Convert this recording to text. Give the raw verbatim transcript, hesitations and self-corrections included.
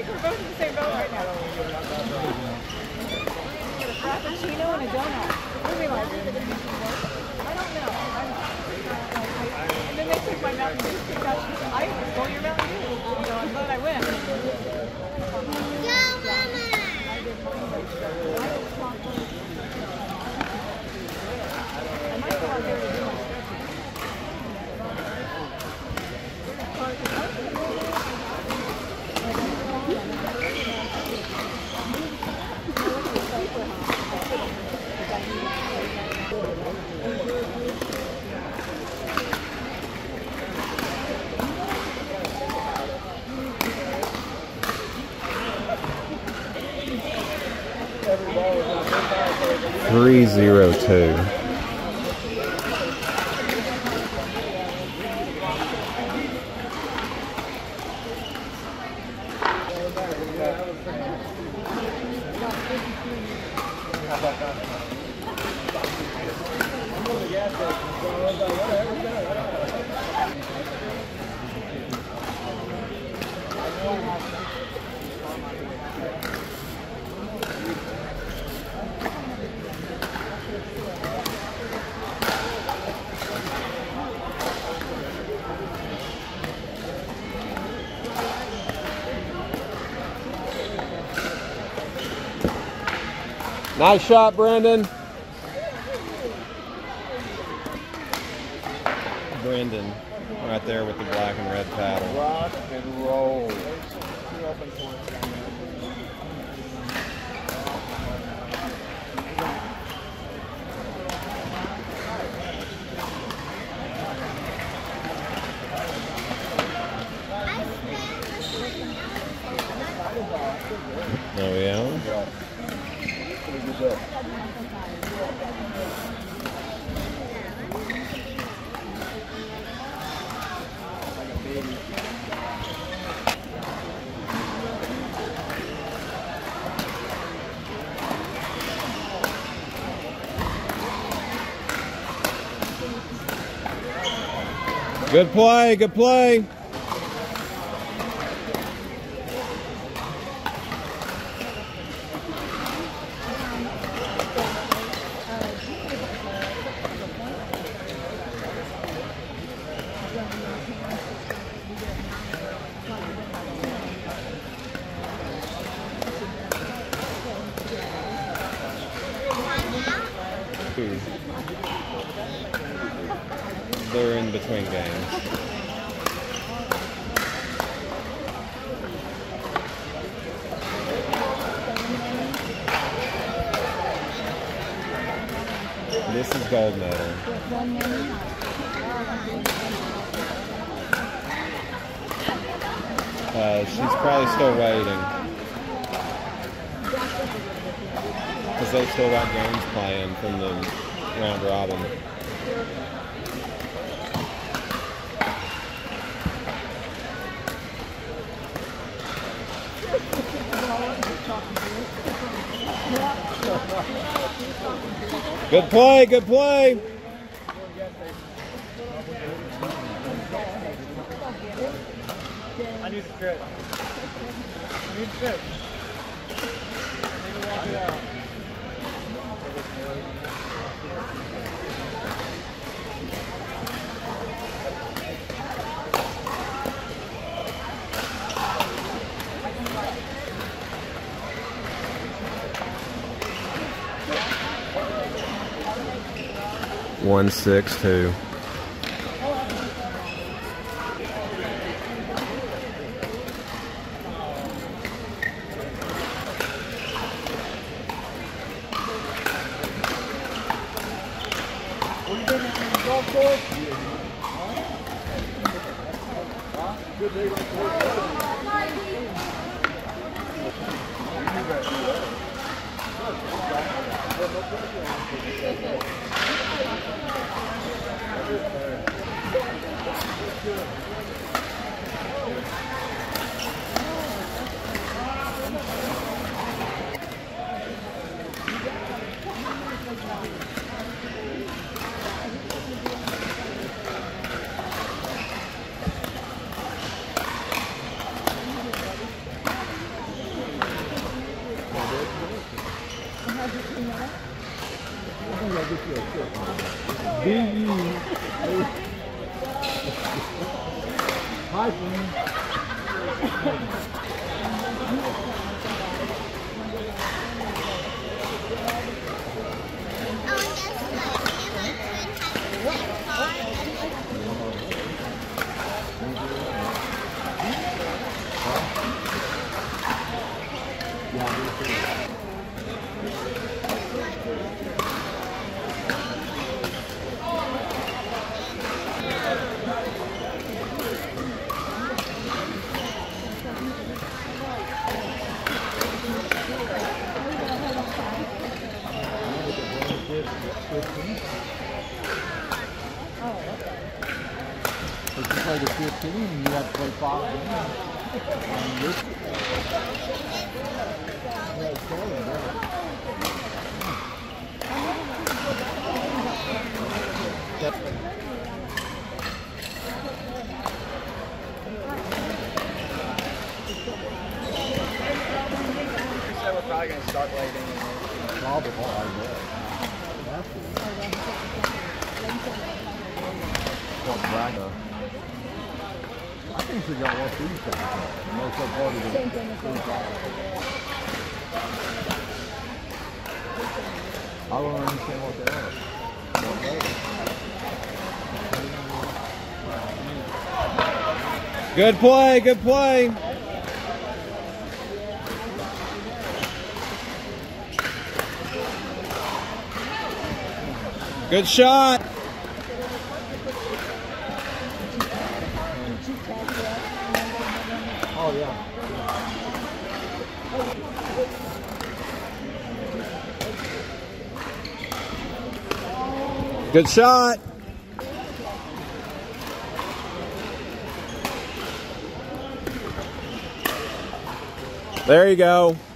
We're both in the same boat right now. A frappuccino and a donut. What do we like? I don't know. I'm, and then they took my Mountain Dew pick out. She said, I stole your Mountain Dew. So I'm glad I went. Go, Mama! I might go out there to do my Three zero two. Nice shot, Brandon. Brendan, right there with the black and red paddle. Rock and roll. Oh yeah? Good play, good play. They're in between games. This is gold medal. Uh, she's probably still waiting. Because they've still got games playing from the round robin. Good play, good play. I need to stretch. I need to stretch. I need to walk it out. One six two. Hi, friend. If you play the fifteen, you have to play five. So we're probably going to start late anyway. Probably, I guess. What Braga? I think we got one these things. Most of part of the same thing as I don't understand what they are. What Good play, good play. Good shot. Oh, yeah. Good shot. There you go.